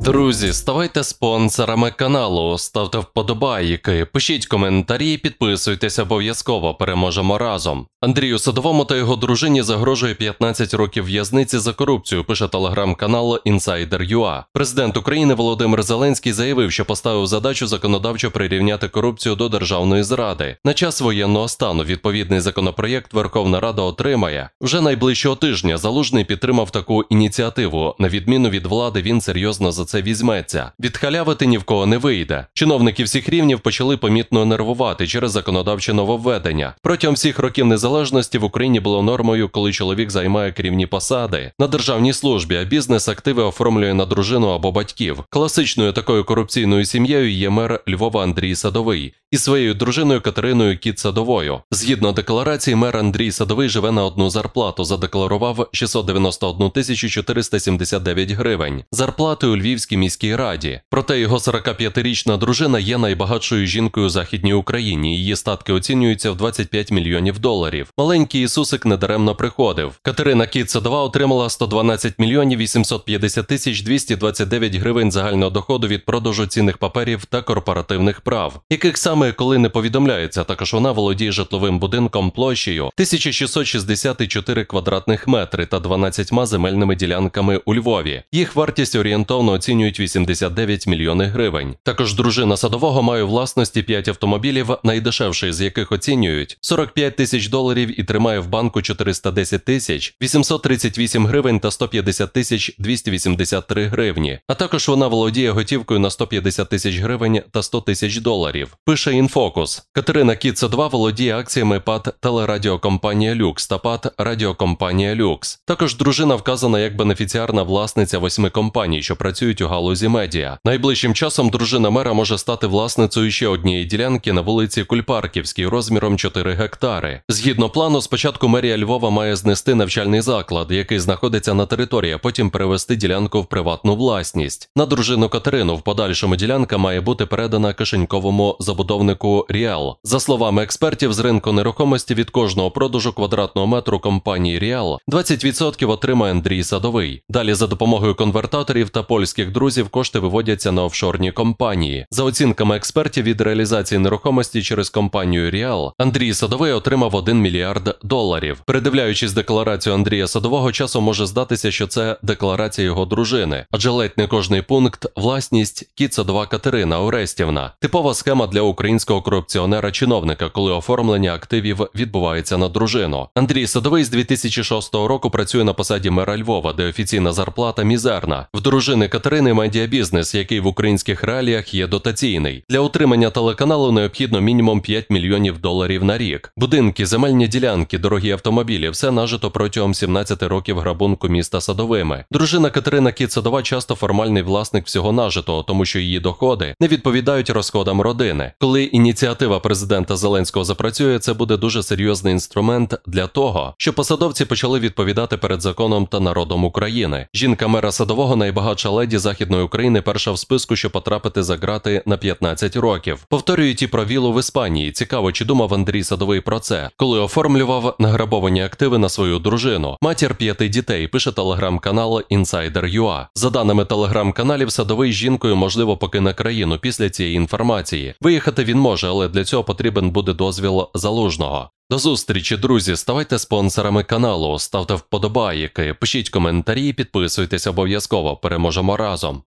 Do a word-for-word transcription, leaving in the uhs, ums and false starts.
Друзі, ставайте спонсорами каналу, ставте вподобайки, пишіть коментарі, підписуйтесь обов'язково, переможемо разом. Андрію Садовому та його дружині загрожує п'ятнадцять років в'язниці за корупцію, пише телеграм-канал Інсайдер.ua. Президент України Володимир Зеленський заявив, що поставив задачу законодавчо прирівняти корупцію до державної зради. На час воєнного стану відповідний законопроєкт Верховна Рада отримає. Вже найближчого тижня Залужний підтримав таку ініціативу. На відміну від влади, він серйозно за це візьметься. Відхалявити ні в кого не вийде. Чиновники всіх рівнів почали помітно нервувати через законодавче нововведення. Протягом всіх років незалежності в Україні було нормою, коли чоловік займає керівні посади на державній службі, а бізнес-активи оформлює на дружину або батьків. Класичною такою корупційною сім'єю є мер Львова Андрій Садовий із своєю дружиною Катериною Кіт-Садовою. Згідно декларації, мер Андрій Садовий живе на одну зарплату, задекларував шістсот дев'яносто одну тисячу чотириста сімдесят дев'ять гривень зарплати у Львівській міській раді. Проте його сорокап'ятирічна дружина є найбагатшою жінкою у Західній Україні. Її статки оцінюються в двадцять п'ять мільйонів доларів. Маленький Ісусик недаремно приходив. Катерина Кіт-Садова отримала сто дванадцять мільйонів вісімсот п'ятдесят тисяч двісті двадцять дев'ять гривень загального доходу від продажу цінних паперів та корпоративних прав, яких саме коли не повідомляється. Також вона володіє житловим будинком площею тисяча шістсот шістдесят чотири квадратних метри та дванадцятьма земельними ділянками у Львові. Їх вартість орієнтовно оцінюють вісімдесят дев'ять мільйонів гривень. Також дружина Садового має у власності п'ять автомобілів, найдешевший з яких оцінюють сорок п'ять тисяч доларів і тримає в банку чотириста десять тисяч вісімсот тридцять вісім гривень та сто п'ятдесят тисяч двісті вісімдесят три гривні. А також вона володіє готівкою на сто п'ятдесят тисяч гривень та сто тисяч доларів. Пише Інфокус. Катерина Кіт-Садова володіє акціями ПАТ «Телерадіокомпанія Люкс» та ПАТ «Радіокомпанія Люкс». Також дружина вказана як бенефіціарна власниця восьми компаній, що працюють у галузі медіа. Найближчим часом дружина мера може стати власницею ще однієї ділянки на вулиці Кульпарківській розміром чотири гектари. Згідно плану, спочатку мерія Львова має знести навчальний заклад, який знаходиться на території, а потім перевести ділянку в приватну власність. На дружину Катерину в подальшому ділянка має бути передана кишеньковому забудовнику Ріал. За словами експертів з ринку нерухомості, від кожного продажу квадратного метру компанії Ріал двадцять відсотків отримає Андрій Садовий. Далі за допомогою конвертаторів та польських друзів кошти виводяться на офшорні компанії. За оцінками експертів, від реалізації нерухомості через компанію Ріал Андрій Садовий отримав один мільярд доларів. Передивляючись декларацію Андрія Садового, часом може здатися, що це декларація його дружини, адже ледь не кожний пункт – власність Кіт-Садова Катерина Орестівна. Типова схема для українського корупціонера-чиновника, коли оформлення активів відбувається на дружину. Андрій Садовий з дві тисячі шостого року працює на посаді мера Львова, де офіційна зарплата мізерна. В дружини Катерини медіабізнес, який в українських реаліях є дотаційний. Для утримання телеканалу необхідно мінімум п'ять мільйонів доларів на рік. Будинки, земельні ділянки, дорогі автомобілі – все нажито протягом сімнадцяти років грабунку міста Садовими. Дружина Катерина Кіт-Садова часто формальний власник всього нажитого, тому що її доходи не відповідають розходам родини. Коли ініціатива президента Зеленського запрацює, це буде дуже серйозний інструмент для того, щоб посадовці почали відповідати перед законом та народом України. Жінка мера Садового – найбагатша леді Західної України, перша в списку, щоб потрапити за ґрати на п'ятнадцять років. Повторюють і про віллу в Іспанії. Цікаво, чи думав Андрій Садовий про це, коли оформлював награбовані активи на свою дружину. Матір п'яти дітей, пише телеграм-канал Інсайдер.ua. За даними телеграм-каналів, Садовий з жінкою, можливо, покине країну після цієї інформації. Виїхати він може, але для цього потрібен буде дозвіл Залужного. До зустрічі, друзі, ставайте спонсорами каналу, ставте вподобайки, пишіть коментарі, підписуйтесь обов'язково, переможемо разом.